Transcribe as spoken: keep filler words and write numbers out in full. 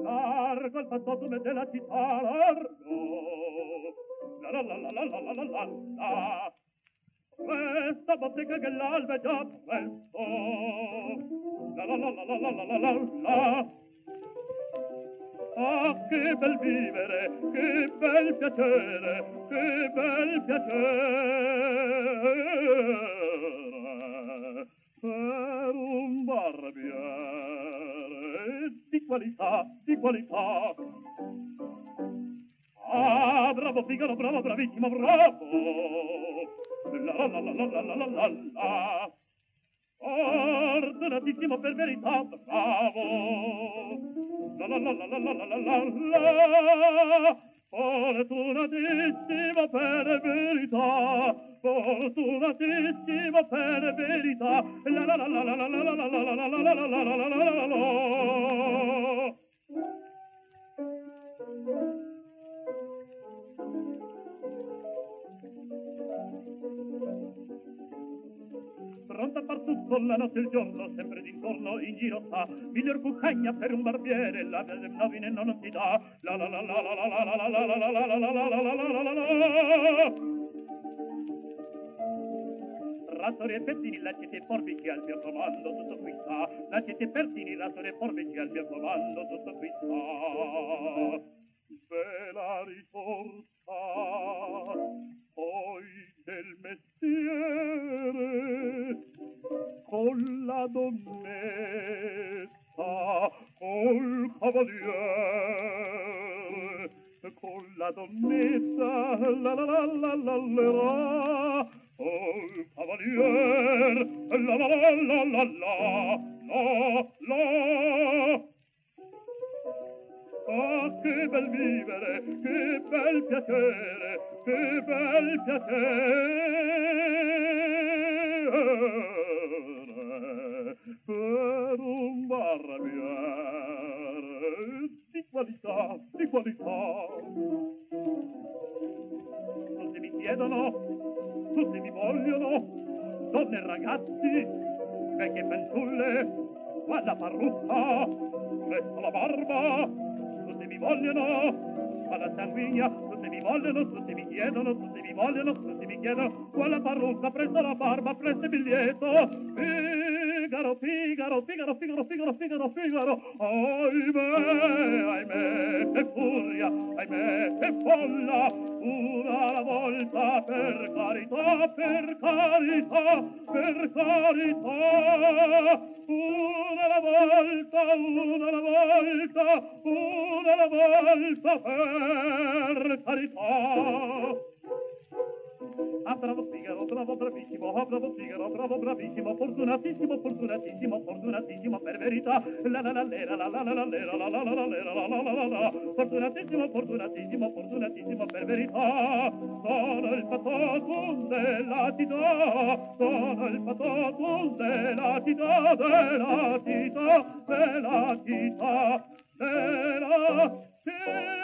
largo il fantôme della città, largo. La la la la la la la la la. Questa bottega che l'alba è già presto. La la la la la la la la la. Ah, che bel vivere, che bel piacere, che bel piacere per un barbiere di qualità, di qualità. Ah, bravo Figaro, bravo, bravissimo, bravo. La la la la la la la la la la. Ordinatissimo per verità, bravo. La la la la la la la la la la. Fortunatissimo per verità, fortunatissimo per verità. La la la la la la la la la la la la la la la la la la. Pronta a far tutto la notte e il giorno, sempre d'intorno in giro sta, miglior cuccagna per un barbiere, la novine non ti dà. La la la la la la la la la la la la la la la la la la. Rattori e pettini, laceti e forbici al mio comando, tutto qui sta. Laceti e pettini, rattori e forbici al mio comando, tutto qui sta. Bella risorsa poi del mestiere, con la donnetta, col cavaliere, con la donnetta, la la la la la la, col cavaliere, la la la la la la, la la. Ah, che bel vivere, che bel piacere, che bel piacere per un barbiere di qualità, di qualità. Tutti mi chiedono, tutti mi vogliono, donne e ragazzi, vecchie fanciulle, qua la parrucca, presto la barba. Tutti mi vogliono, alla sanguigna, tutti mi vogliono, tutti mi chiedono, tutti mi vogliono, tutti mi chiedono, quella parrucca, presto la barba, presto il biglietto. Figaro, Figaro, Figaro, Figaro, Figaro, Figaro, Figaro, ahimè, ahimè, che furia, ahimè, che folla, una alla volta, per carità, per carità, per carità, una alla volta, una alla volta, una alla volta, per carità. Ah, bravo Figaro, bravo bravissimo, ah, bravo Figaro, bravo bravissimo, fortunatissimo, fortunatissimo, fortunatissimo per verità. La la la lera, la la la la lera, la la la la lera, la la la la la. Fortunatissimo, fortunatissimo, fortunatissimo per verità. Sono il fatto della città, sono il fatto della città, della città, della città, della città.